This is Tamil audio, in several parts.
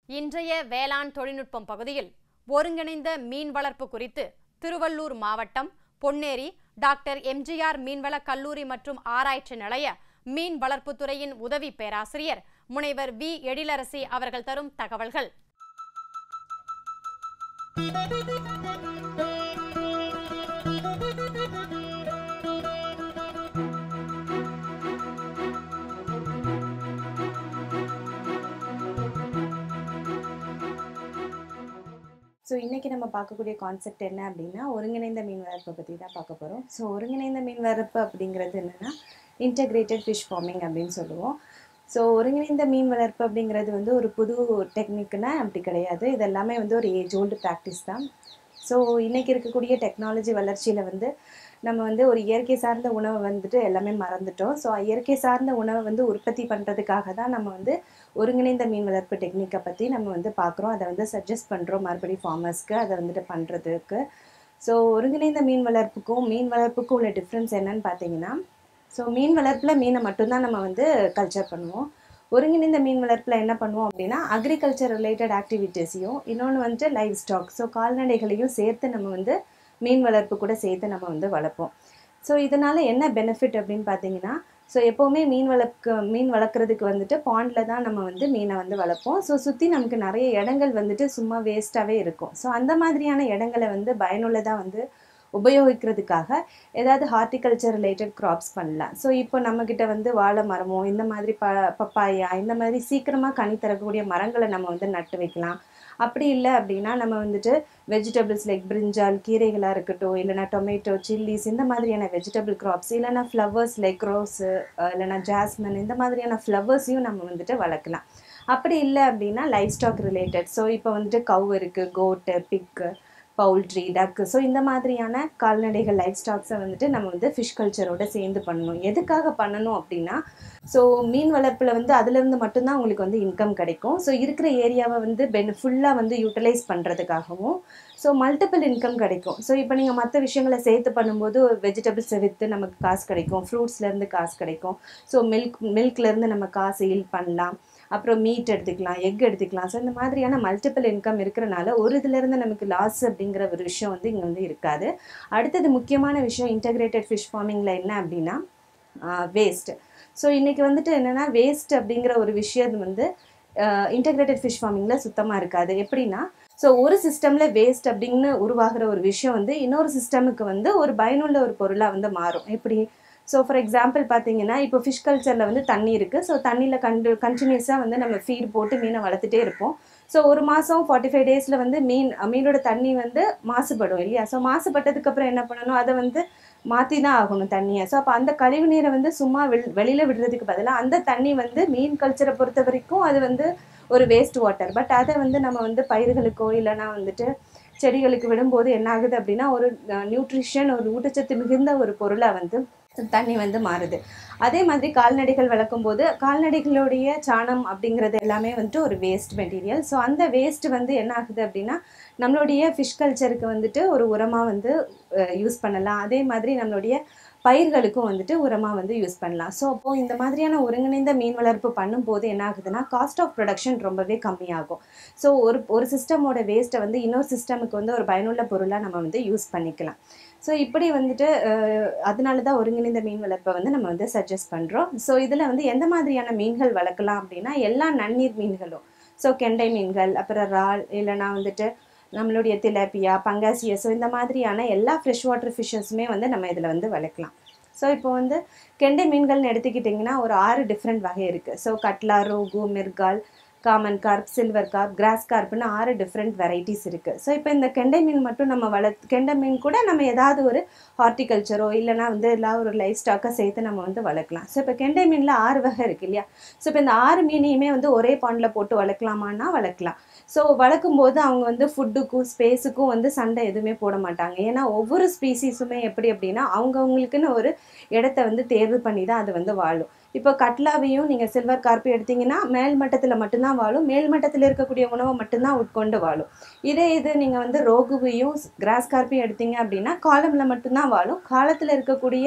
இன்றைய வேளாண் தொழில்நுட்பம் பகுதியில் ஒருங்கிணைந்த மீன் வளர்ப்பு குறித்து திருவள்ளூர் மாவட்டம் பொன்னேரி டாக்டர் M.G.R மீன்வள கல்லூரி மற்றும் ஆராய்ச்சி நிலைய மீன் வளர்ப்பு துறையின் உதவி பேராசிரியர் முனைவர் V. எழிலரசி அவர்கள் தரும் தகவல்கள். ஸோ இன்றைக்கி நம்ம பார்க்கக்கூடிய கான்செப்ட் என்ன அப்படின்னா ஒருங்கிணைந்த மீன் வளர்ப்பை பற்றி தான் பார்க்க போகிறோம். ஸோ ஒருங்கிணைந்த மீன் வளர்ப்பு அப்படிங்கிறது என்னென்னா இன்டெகிரேட்டட் ஃபிஷ் ஃபார்மிங் அப்படின்னு சொல்லுவோம். ஸோ ஒருங்கிணைந்த மீன் வளர்ப்பு அப்படிங்கிறது வந்து ஒரு புது டெக்னிக்னா அப்படி கிடையாது. இது எல்லாமே வந்து ஒரு ஏஜ் ஓல்டு ப்ராக்டிஸ் தான். ஸோ இன்றைக்கி இருக்கக்கூடிய டெக்னாலஜி வளர்ச்சியில் வந்து நம்ம வந்து ஒரு இயற்கை சார்ந்த உணவை வந்துட்டு எல்லாமே மறந்துட்டோம். ஸோ இயற்கை சார்ந்த உணவை வந்து உற்பத்தி பண்ணுறதுக்காக தான் நம்ம வந்து ஒருங்கிணைந்த மீன் வளர்ப்பு டெக்னிக்கை பற்றி நம்ம வந்து பார்க்குறோம். அதை வந்து சஜஸ்ட் பண்ணுறோம் மறுபடியும் ஃபார்மர்ஸ்க்கு அதை வந்துட்டு பண்ணுறதுக்கு. ஸோ ஒருங்கிணைந்த மீன் வளர்ப்புக்கும் உள்ள டிஃப்ரென்ஸ் என்னன்னு பார்த்தீங்கன்னா, ஸோ மீன் வளர்ப்பில் மீனை மட்டும்தான் நம்ம வந்து கல்ச்சர் பண்ணுவோம். ஒருங்கிணைந்த மீன் வளர்ப்பில் என்ன பண்ணுவோம் அப்படின்னா அக்ரிகல்ச்சர் ரிலேட்டட் ஆக்டிவிட்டீஸையும் இன்னொன்று வந்துட்டு லைவ் ஸ்டாக் ஸோ கால்நடைகளையும் சேர்த்து நம்ம வந்து மீன் வளர்ப்பு கூட சேர்த்து நம்ம வந்து வளர்ப்போம். ஸோ இதனால் என்ன பெனிஃபிட் அப்படின்னு பார்த்தீங்கன்னா, ஸோ எப்போவுமே மீன் வளர்க்குறதுக்கு வந்துட்டு பாண்டில் தான் நம்ம வந்து மீனை வந்து வளர்ப்போம். ஸோ சுற்றி நமக்கு நிறைய இடங்கள் வந்துட்டு சும்மா வேஸ்ட்டாகவே இருக்கும். ஸோ அந்த மாதிரியான இடங்களை வந்து பயனுள்ளதாக வந்து உபயோகிக்கிறதுக்காக ஏதாவது ஹார்டிகல்ச்சர் ரிலேட்டட் க்ராப்ஸ் பண்ணலாம். ஸோ இப்போ நம்மக்கிட்ட வந்து வாழை மரமோ இந்த மாதிரி பப்பாயா இந்த மாதிரி சீக்கிரமாக கனி தரக்கூடிய மரங்களை நம்ம வந்து நட்டு வைக்கலாம். அப்படி இல்லை அப்படின்னா நம்ம வந்துட்டு வெஜிடபிள்ஸ் லைக் பிரிஞ்சால் கீரைகளாக இருக்கட்டும், இல்லைனா டொமேட்டோ சில்லிஸ் இந்த மாதிரியான வெஜிடபிள் க்ராப்ஸ், இல்லைனா ஃப்ளவர்ஸ் லைக் ரோஸு இல்லைனா ஜாஸ்மின் இந்த மாதிரியான ஃப்ளவர்ஸையும் நம்ம வந்துட்டு வளர்க்கலாம். அப்படி இல்லை அப்படின்னா லைஃப் ஸ்டாக் ரிலேட்டட் ஸோ இப்போ வந்துட்டு கவ் இருக்குது, கோட்டு, பிக்கு, பவுல்ட்ரி, டக்கு ஸோ இந்த மாதிரியான கால்நடைகள் லைஃப் ஸ்டாக்ஸை வந்துட்டு நம்ம வந்து ஃபிஷ் கல்ச்சரோட சேர்ந்து பண்ணணும். எதுக்காக பண்ணணும் அப்படின்னா, ஸோ மீன் வளர்ப்பில் வந்து அதுலேருந்து மட்டும்தான் உங்களுக்கு வந்து இன்கம் கிடைக்கும். ஸோ இருக்கிற ஏரியாவை வந்து ஃபுல்லாக வந்து யூட்டிலைஸ் பண்ணுறதுக்காகவும் ஸோ மல்டிபிள் இன்கம் கிடைக்கும். ஸோ இப்போ நீங்கள் மற்ற விஷயங்களை சேர்த்து பண்ணும்போது வெஜிடபிள்ஸை விற்று நமக்கு காசு கிடைக்கும், ஃப்ரூட்ஸ்லேருந்து காசு கிடைக்கும், ஸோ மில்க்லேருந்து நம்ம காசு ஈல்ட் பண்ணலாம், அப்புறம் மீட் எடுத்துக்கலாம், எக் எடுத்துக்கலாம். ஸோ இந்த மாதிரியான மல்டிபிள் இன்கம் இருக்கிறனால ஒரு இதுலேருந்து நமக்கு லாஸ் அப்படிங்கிற ஒரு விஷயம் வந்து இங்கே வந்து இருக்காது. அடுத்தது முக்கியமான விஷயம் இன்டெகிரேட்டட் ஃபிஷ் ஃபார்மிங்கில் என்ன அப்படின்னா வேஸ்ட். ஸோ இன்றைக்கி வந்துட்டு என்னென்னா வேஸ்ட் அப்படிங்கிற ஒரு விஷயம் வந்து இன்டெகிரேட்டட் ஃபிஷ் ஃபார்மிங்கில் சுத்தமாக இருக்காது. எப்படின்னா, ஸோ ஒரு சிஸ்டமில் வேஸ்ட் அப்படின்னு உருவாகிற ஒரு விஷயம் வந்து இன்னொரு சிஸ்டமுக்கு வந்து ஒரு பயனுள்ள ஒரு பொருளாக வந்து மாறும். எப்படி? ஸோ ஃபார் எக்ஸாம்பிள் பார்த்தீங்கன்னா, இப்போ ஃபிஷ் கல்ச்சரில் வந்து தண்ணி இருக்குது. ஸோ தண்ணியில் கண்டினியூஸாக வந்து நம்ம ஃபீட் போட்டு மீனை வளர்த்துட்டே இருப்போம். ஸோ ஒரு மாதம் 45 டேஸில் வந்து மீனோட தண்ணி வந்து மாசுபடும் இல்லையா? ஸோ மாசுபட்டதுக்கப்புறம் என்ன பண்ணணும், அதை வந்து மாற்றி தான் ஆகணும் தண்ணியை. ஸோ அப்போ அந்த கழிவு நீரை வந்து சும்மா வெளியில் விடுறதுக்கு பதிலாக அந்த தண்ணி வந்து மீன் கல்ச்சரை பொறுத்த வரைக்கும் அது வந்து ஒரு வேஸ்ட் வாட்டர். பட் அதை வந்து நம்ம வந்து பயிர்களுக்கோ இல்லைனா வந்துட்டு செடிகளுக்கு விடும்போது என்ன ஆகுது அப்படின்னா ஒரு நியூட்ரிஷன் ஒரு ஊட்டச்சத்து மிகுந்த ஒரு பொருளாக வந்து தண்ணி வந்து மாறுது. அதே மாதிரி கால்நடைகள் வளர்க்கும் போது கால்நடைகளுடைய சாணம் அப்படிங்கிறது எல்லாமே வந்துட்டு ஒரு வேஸ்ட் மெட்டீரியல். ஸோ அந்த வேஸ்ட் வந்து என்ன ஆகுது அப்படின்னா நம்மளுடைய ஃபிஷ் கல்ச்சருக்கு வந்துட்டு ஒரு உரமாக வந்து யூஸ் பண்ணலாம். அதே மாதிரி நம்மளுடைய பயிர்களுக்கும் வந்துட்டு உரமாக வந்து யூஸ் பண்ணலாம். ஸோ அப்போது இந்த மாதிரியான ஒருங்கிணைந்த மீன் வளர்ப்பு பண்ணும்போது என்ன ஆகுதுன்னா காஸ்ட் ஆஃப் ப்ரொடக்ஷன் ரொம்பவே கம்மியாகும். ஸோ ஒரு சிஸ்டமோட வேஸ்ட்டை வந்து இன்னொரு சிஸ்டமுக்கு வந்து ஒரு பயனுள்ள பொருளாக நம்ம வந்து யூஸ் பண்ணிக்கலாம். ஸோ இப்படி வந்துட்டு அதனால தான் ஒருங்கிணைந்த மீன் வளர்ப்பை வந்து நம்ம வந்து சஜஸ்ட் பண்ணுறோம். ஸோ இதில் வந்து எந்த மாதிரியான மீன்கள் வளர்க்கலாம் அப்படின்னா எல்லா நன்னீர் மீன்களும், ஸோ கெண்டை மீன்கள், அப்புறம் இறால், இல்லைனா வந்துட்டு நம்மளுடைய திலாப்பியா, பங்காசியா, ஸோ இந்த மாதிரியான எல்லா ஃப்ரெஷ் வாட்டர் ஃபிஷ்ஷஸுமே வந்து நம்ம இதில் வந்து வளர்க்கலாம். ஸோ இப்போ வந்து கெண்டை மீன்கள்னு எடுத்துக்கிட்டிங்கன்னா ஒரு 6 டிஃப்ரெண்ட் வகை இருக்குது. So catla, rohu, mrigal, common carp, silver carp, grass கார்ப்னு 6 டிஃப்ரெண்ட் வெரைட்டிஸ் இருக்குது. ஸோ இப்போ இந்த கெண்டை மீன் மட்டும் நம்ம கெண்டை மீன் கூட நம்ம ஏதாவது ஒரு ஹார்டிகல்ச்சரோ இல்லைனா வந்து எல்லாம் ஒரு லைஃப் ஸ்டாக்கை சேர்த்து நம்ம வந்து வளர்க்கலாம். ஸோ இப்போ கெண்டை மீனில் 6 வகை இருக்குது இல்லையா? ஸோ இப்போ இந்த 6 மீனையுமே வந்து ஒரே பாண்டில் போட்டு வளர்க்கலாமான்னா வளர்க்கலாம். ஸோ வளர்க்கும்போது அவங்க வந்து ஃபுட்டுக்கும் ஸ்பேஸுக்கும் வந்து சண்டை எதுவுமே போட மாட்டாங்க. ஏன்னா ஒவ்வொரு ஸ்பீசிஸுமே எப்படி அப்படின்னா அவங்கவுங்களுக்குன்னு ஒரு இடத்த வந்து தேர்வு பண்ணி தான் அது வந்து வாழும். இப்போ கட்லாவையும் நீங்கள் சில்வர் கார்ப்பையும் எடுத்திங்கன்னா மேல் மட்டத்தில் மட்டும்தான் வாழும், மேல் மட்டத்தில் இருக்கக்கூடிய உணவை மட்டும்தான் உட்கொண்டு வாழும். இது நீங்கள் வந்து ரோகுவையும் கிராஸ் கார்ப்பையும் எடுத்தீங்க அப்படின்னா காலமில் மட்டும்தான் வாழும், காலத்தில் இருக்கக்கூடிய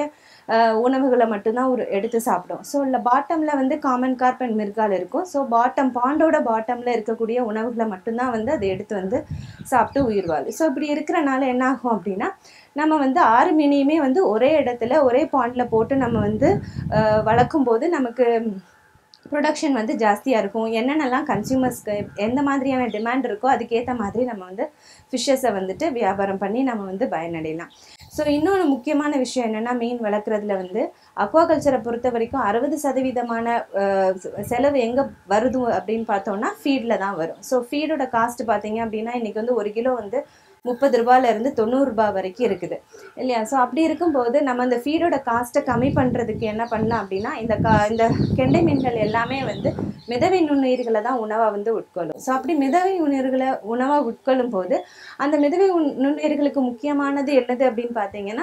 உணவுகளை மட்டும்தான் எடுத்து சாப்பிடும். ஸோ இல்லை பாட்டமில் வந்து காமன் கார்ப் அண்ட் மிர்கால் இருக்கும். ஸோ பாண்டோட பாட்டமில் இருக்கக்கூடிய உணவுகளை மட்டும்தான் வந்து அதை எடுத்து வந்து சாப்பிட்டு உயிர் வாழும். ஸோ இப்படி இருக்கிறனால என்ன ஆகும் அப்படின்னா, நம்ம வந்து 6 மீனையுமே வந்து ஒரே இடத்துல ஒரே பாண்டில் போட்டு நம்ம வந்து வளர்க்கும் போது நமக்கு ப்ரொடக்ஷன் வந்து ஜாஸ்தியாக இருக்கும். என்னென்னலாம் கன்சியூமர்ஸ்க்கு எந்த மாதிரியான டிமாண்ட் இருக்கோ அதுக்கேற்ற மாதிரி நம்ம வந்து ஃபிஷ்ஷஸை வந்துட்டு வியாபாரம் பண்ணி நம்ம வந்து பயனடையலாம். ஸோ இன்னொன்று முக்கியமான விஷயம் என்னென்னா, மீன் வளர்க்குறதுல வந்து அக்வாகல்ச்சரை பொறுத்த வரைக்கும் 60% செலவு எங்கே வருது அப்படின்னு பார்த்தோம்னா ஃபீடில் தான் வரும். ஸோ ஃபீடோட காஸ்ட் பார்த்தீங்க அப்படின்னா இன்றைக்கி வந்து 1 கிலோ வந்து 30 ரூபாயிலேருந்து 90 ரூபாய் வரைக்கும் இருக்குது இல்லையா? ஸோ அப்படி இருக்கும்போது நம்ம அந்த ஃபீடோட காஸ்ட்டை கம்மி பண்ணுறதுக்கு என்ன பண்ணலாம் அப்படின்னா, இந்த கெண்டை மீன்கள் எல்லாமே வந்து மிதவை நுண்ணுயிர்களை தான் உணவாக வந்து உட்கொள்ளும். ஸோ அப்படி மிதவை நுண்ணுயிர்களை உணவாக உட்கொள்ளும் போது அந்த மிதவை நுண்ணுயிர்களுக்கு முக்கியமானது என்னது அப்படின்னு பார்த்தீங்கன்னா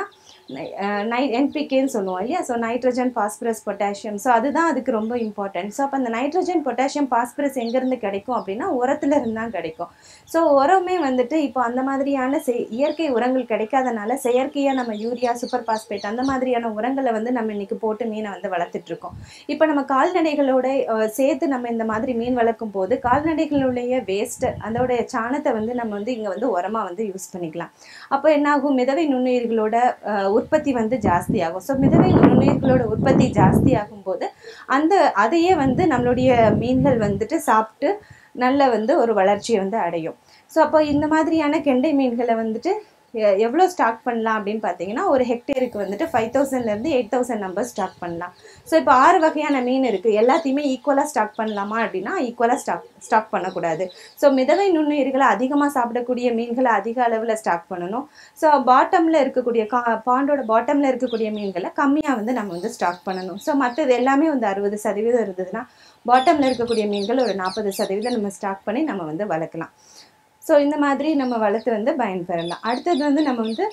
NPKன்னு சொல்லுவோம் இல்லையா? So nitrogen, phosphorus, potassium. So அதுதான் அதுக்கு ரொம்ப இம்பார்ட்டன்ட். ஸோ அப்போ அந்த நைட்ரஜன், பொட்டாசியம், பாஸ்பரஸ் எங்கேருந்து கிடைக்கும் அப்படின்னா உரத்துல இருந்து தான் கிடைக்கும். ஸோ உரமே வந்துட்டு இப்போ அந்த மாதிரியான இயற்கை உரங்கள் கிடைக்காதனால செயற்கையாக நம்ம யூரியா, சூப்பர் பாஸ்பேட் அந்த மாதிரியான உரங்களை வந்து நம்ம இன்னைக்கு போட்டு மீனை வந்து வளர்த்துட்ருக்கோம். இப்போ நம்ம கால்நடைகளோட சேர்த்து நம்ம இந்த மாதிரி மீன் வளர்க்கும் போது கால்நடைகளுடைய வேஸ்ட்டு அதோடைய சாணத்தை வந்து நம்ம வந்து இங்கே வந்து உரமாக வந்து யூஸ் பண்ணிக்கலாம். அப்போ என்னாகும், மிதவை நுண்ணுயிர்களோட உற்பத்தி வந்து ஜாஸ்தி ஆகும். ஸோ மிதவை நுண்ணுயிர்களோட உற்பத்தி ஜாஸ்தி ஆகும்போது அதையே வந்து நம்மளுடைய மீன்கள் வந்துட்டு சாப்பிட்டு நல்ல வந்து ஒரு வளர்ச்சியை வந்து அடையும். ஸோ அப்போ இந்த மாதிரியான கெண்டை மீன்களை வந்துட்டு எவ்வளோ ஸ்டாக் பண்ணலாம் அப்படின்னு பார்த்தீங்கன்னா, ஒரு ஹெக்டேருக்கு வந்துட்டு 5000லேருந்து 8000 நம்பர் ஸ்டாக் பண்ணலாம். ஸோ இப்போ 6 வகையான மீன் இருக்குது. எல்லாத்தையுமே ஈக்குவலாக ஸ்டாக் பண்ணலாமா அப்படின்னா ஈக்குவலாக ஸ்டாக் பண்ணக்கூடாது. ஸோ மிதவை நுண்ணுயிர்களை அதிகமாக சாப்பிடக்கூடிய மீன்களை அதிக அளவில் ஸ்டாக் பண்ணணும். ஸோ பாட்டமில் இருக்கக்கூடிய பாண்டோட பாட்டமில் இருக்கக்கூடிய மீன்களை கம்மியாக வந்து நம்ம வந்து ஸ்டாக் பண்ணணும். ஸோ மற்றது எல்லாமே வந்து 60% இருந்ததுன்னா பாட்டமில் இருக்கக்கூடிய மீன்கள் ஒரு 40% நம்ம ஸ்டாக் பண்ணி நம்ம வந்து வளர்க்கலாம். ஸோ இந்த மாதிரி நம்ம வளர்த்து வந்து பயன்பெறலாம். அடுத்தது வந்து நம்ம வந்து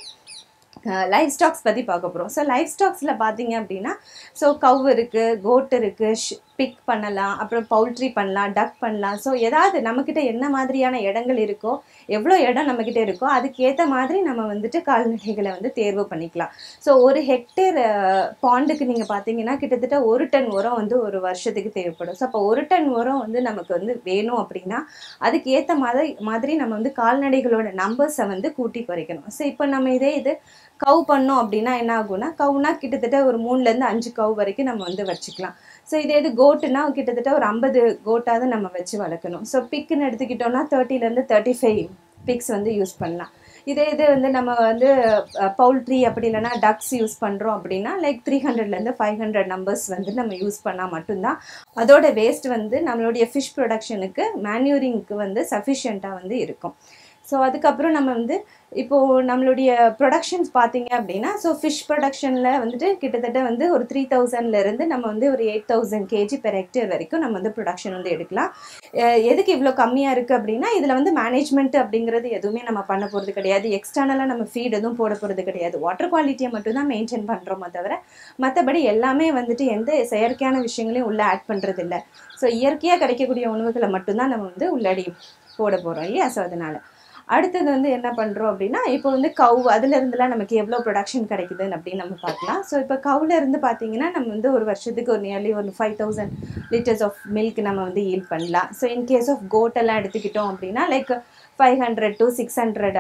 லைஃப் ஸ்டாக்ஸ் பற்றி பார்க்க போகிறோம். ஸோ லைஃப் ஸ்டாக்ஸில் பார்த்தீங்க அப்படின்னா, ஸோ கவ் இருக்குது, கோட் இருக்குது, பிக் பண்ணலாம், அப்புறம் பவுல்ட்ரி பண்ணலாம், டக் பண்ணலாம். ஸோ ஏதாவது நம்மக்கிட்ட என்ன மாதிரியான இடங்கள் இருக்கோ, எவ்வளோ இடம் நம்மக்கிட்ட இருக்கோ அதுக்கேற்ற மாதிரி நம்ம வந்துட்டு கால்நடைகளை வந்து தேர்வு பண்ணிக்கலாம். ஸோ ஒரு ஹெக்டேர் பாண்டுக்கு நீங்கள் பார்த்தீங்கன்னா கிட்டத்தட்ட 1 டன் உரம் வந்து ஒரு வருஷத்துக்கு தேவைப்படும். ஸோ அப்போ 1 டன் உரம் வந்து நமக்கு வந்து வேணும் அப்படின்னா அதுக்கு ஏற்ற மாதிரி நம்ம வந்து கால்நடைகளோட நம்பர்ஸை வந்து கூட்டி குறைக்கணும். ஸோ இப்போ நம்ம இது கவ் பண்ணோம் அப்படின்னா என்ன ஆகும்னா, கவுனா கிட்டத்தட்ட ஒரு 3லேருந்து 5 கவ் வரைக்கும் நம்ம வந்து வச்சுக்கலாம். ஸோ இது கோட்டுனா கிட்டத்தட்ட ஒரு 50 கோட்டாவது நம்ம வச்சு வளர்க்கணும். ஸோ பிக்குன்னு எடுத்துக்கிட்டோம்னா 30லேருந்து 35 பிக்ஸ் வந்து யூஸ் பண்ணலாம். இது வந்து நம்ம வந்து பவுல்ட்ரி அப்படி இல்லைனா டக்ஸ் யூஸ் பண்ணுறோம் அப்படின்னா லைக் 300லேருந்து 500 நம்பர்ஸ் வந்து நம்ம யூஸ் பண்ணால் மட்டும்தான் அதோட வேஸ்ட் வந்து நம்மளுடைய ஃபிஷ் ப்ரொடக்ஷனுக்கு மேன்யூரிங்க்கு வந்து சஃபிஷியண்ட்டாக வந்து இருக்கும். ஸோ அதுக்கப்புறம் நம்ம வந்து இப்போது நம்மளுடைய ப்ரொடக்ஷன்ஸ் பார்த்தீங்க அப்படின்னா, ஸோ ஃபிஷ் ப்ரொடக்ஷனில் வந்துட்டு கிட்டத்தட்ட வந்து ஒரு 3000லேருந்து நம்ம வந்து ஒரு 8000 kg பெர் ஹெக்டேர் வரைக்கும் நம்ம வந்து ப்ரொடக்ஷன் வந்து எடுக்கலாம். எதுக்கு இவ்வளோ கம்மியாக இருக்குது அப்படின்னா, இதில் வந்து மேனேஜ்மெண்ட் அப்படிங்கிறது எதுவுமே நம்ம பண்ண போகிறது கிடையாது. எக்ஸ்டர்னலாக நம்ம ஃபீட் எதுவும் போட போகிறது கிடையாது. வாட்டர் குவாலிட்டியை மட்டும்தான் மெயின்டைன் பண்ணுறோமோ தவிர மற்றபடி எல்லாமே வந்துட்டு எந்த செயற்கையான விஷயங்களையும் உள்ளே ஆட் பண்ணுறது இல்லை. ஸோ இயற்கையாக கிடைக்கக்கூடிய உணவுகளை மட்டும்தான் நம்ம வந்து உள்ளடி போட போகிறோம் இல்லையா? ஸோ அதனால் அடுத்தது வந்து என்ன பண்ணுறோம் அப்படின்னா, இப்போ வந்து கவ் அதுலேருந்துலாம் நமக்கு எவ்வளோ ப்ரொடக்ஷன் கிடைக்குதுன்னு அப்படின்னு நம்ம பார்க்கலாம். ஸோ இப்போ கவுலேருந்து பார்த்தீங்கன்னா நம்ம வந்து ஒரு வருஷத்துக்கு ஒரு நியர்லி ஒரு 5000 லிட்டர்ஸ் ஆஃப் மில்க் நம்ம வந்து ஈல்ட் பண்ணலாம். ஸோ இன்கேஸ் ஆஃப் கோட்டெல்லாம் எடுத்துக்கிட்டோம் அப்படின்னா like 500 to 600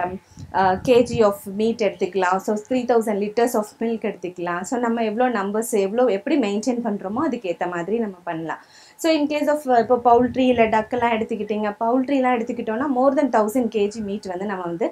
kg of meat எடுத்துக்கலாம். ஸோ 3000 லிட்டர்ஸ் ஆஃப் மில்க் எடுத்துக்கலாம். ஸோ நம்ம எவ்வளோ நம்பர்ஸ் எப்படி மெயின்டைன் பண்ணுறோமோ அதுக்கேற்ற மாதிரி நம்ம பண்ணலாம். ஸோ இன்கேஸ் ஆஃப் இப்போ பவுல்ட்ரி இல்லை டக்கெல்லாம் பவுல்ட்ரிலாம் எடுத்துக்கிட்டோன்னா மோர் தென் 1000 kg மீட் வந்து நம்ம வந்து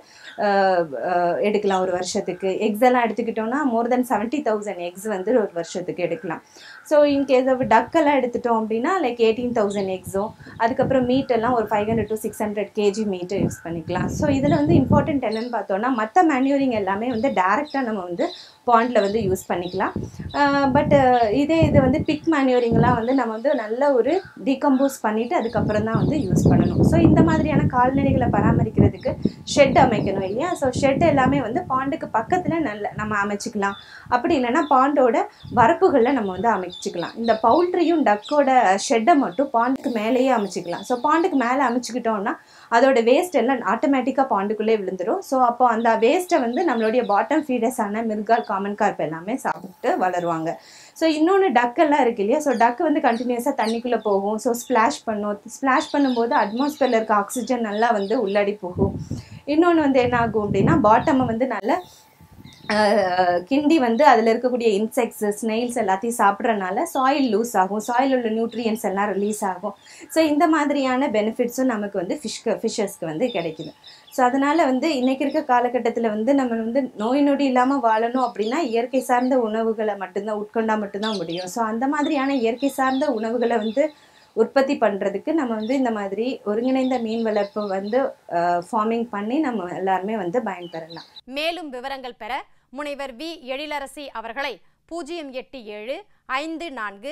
எடுக்கலாம் ஒரு வருஷத்துக்கு. எக்ஸ் எல்லாம் எடுத்துக்கிட்டோன்னா மோர் தென் 70,000 எக்ஸ் வந்து ஒரு வருஷத்துக்கு எடுக்கலாம். ஸோ இன்கேஸ் ஆஃப் டக்கெல்லாம் எடுத்துட்டோம் அப்படின்னா லைக் 18,000 எக்ஸும் அதுக்கப்புறம் மீட்டெல்லாம் ஒரு 500 to 600 kg மீட்டை யூஸ் பண்ணிக்கலாம். ஸோ இதில் வந்து இம்பார்ட்டன்ட் என்னென்னு பார்த்தோன்னா, மற்ற மேன்யூரிங் எல்லாமே வந்து டேரெக்டாக நம்ம வந்து பாண்டில் வந்து யூஸ் பண்ணிக்கலாம். பட் இது வந்து பிக் மேன்யூரிங்லாம் வந்து நம்ம வந்து நல்ல ஒரு டீகம்போஸ் பண்ணிவிட்டு அதுக்கப்புறம் தான் வந்து யூஸ் பண்ணணும். ஸோ இந்த மாதிரியான கால்நடைகளை பராமரிக்கிறதுக்கு ஷெட் அமைக்கணும் இல்லையா? ஸோ ஷெட் எல்லாமே வந்து பாண்டுக்கு பக்கத்தில் நம்ம அமைச்சிக்கலாம். அப்படி இல்லைன்னா பாண்டோட வரப்புகளில் நம்ம வந்து அமைச்சிக்கலாம். இந்த பவுல்ட்ரியும் டக்கோட ஷெட்டை மட்டும் பாண்டுக்கு மேலேயே அமைச்சிக்கலாம். ஸோ பாண்டுக்கு மேலே அமைச்சிக்கிட்டோம்னா அதோட வேஸ்ட் எல்லாம் ஆட்டோமேட்டிக்காக பாண்டுக்குள்ளே விழுந்துடும். ஸோ அப்போ அந்த வேஸ்ட்டை வந்து நம்மளுடைய பாட்டம் ஃபீடர்ஸான மிர்கால், காமன் கார்ப் எல்லாமே சாப்பிட்டு வளருவாங்க. ஸோ இன்னொன்று டக்கெல்லாம் இருக்கு இல்லையா? ஸோ டக்கு வந்து கண்டினியூஸாக தண்ணிக்குள்ளே போகும். ஸோ ஸ்ப்ளாஷ் பண்ணும்போது அட்மாஸ்பியரில் இருக்க ஆக்சிஜன் நல்லா வந்து உள்ளடி போகும். இன்னொன்று வந்து என்ன ஆகும் அப்படின்னா பாட்டமை வந்து நல்ல கிண்டி வந்து அதில் இருக்கக்கூடிய இன்செக்ட்ஸ், ஸ்னெயில்ஸ் எல்லாத்தையும் சாப்பிட்றனால சாயில் லூஸ் ஆகும். சாயில் உள்ள நியூட்ரியன்ஸ் எல்லாம் ரிலீஸ் ஆகும். ஸோ இந்த மாதிரியான பெனிஃபிட்ஸும் நமக்கு வந்து ஃபிஷ்ஷஸ்க்கு வந்து கிடைக்குது. ஸோ அதனால் வந்து இன்றைக்கி இருக்க காலகட்டத்தில் வந்து நம்ம வந்து நோய் நொடி இல்லாமல் வாழணும் அப்படின்னா இயற்கை சார்ந்த உணவுகளை மட்டும்தான் உட்கொண்டால் மட்டும்தான் முடியும். ஸோ அந்த மாதிரியான இயற்கை சார்ந்த உணவுகளை வந்து உற்பத்தி பண்ணுறதுக்கு நம்ம வந்து இந்த மாதிரி ஒருங்கிணைந்த மீன் வளர்ப்பு வந்து ஃபார்மிங் பண்ணி நம்ம எல்லாருமே வந்து பயன்பெறலாம். மேலும் விவரங்கள் பெற முனைவர் வி. எழிலரசி அவர்களை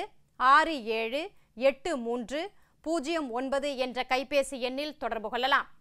08754678309 என்ற கைபேசி எண்ணில் தொடர்பு கொள்ளலாம்.